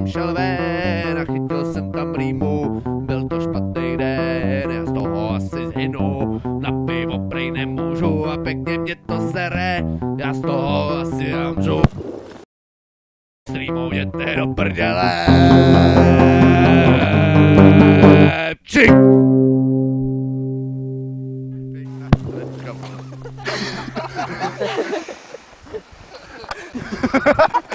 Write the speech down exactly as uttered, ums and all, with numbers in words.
šel ven a chytil jsem tam rýmu. Byl to špatný den, já z toho asi zhynu. Na pivo prej nemůžu a pěkně mě to sere. Já z toho asi zamřu. Streamou jděte do prdele. Čik! Ha ha ha!